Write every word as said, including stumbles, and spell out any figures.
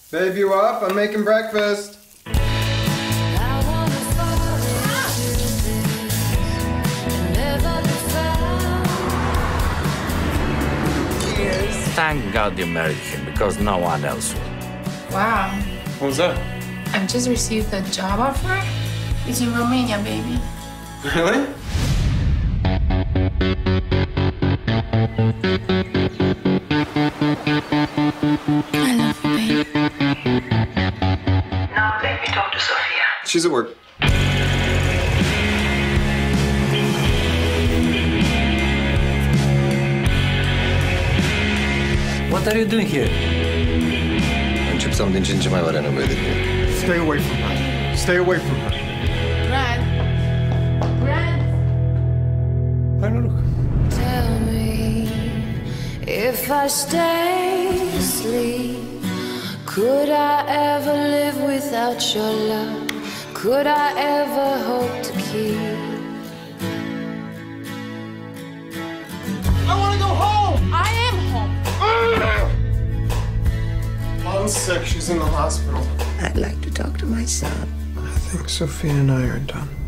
Babe, you up? I'm making breakfast. Thank God you married him, because no one else would. Wow. What was that? I've just received a job offer. It's in Romania, baby. Really? I love you, baby. Now let me talk to Sophia. She's at work. What are you doing here? Încep să am din ce în ce mai mare nevoie de tine. Stay away from her. Stay away from her. Brad. Brad. Hai noroc. Tell me if I stay asleep, could I ever live without your love? Could I ever hope to keep? I want to go home! I am home. Mom's sick. She's in the hospital. I'd like to talk to my son. I think Sophia and I are done.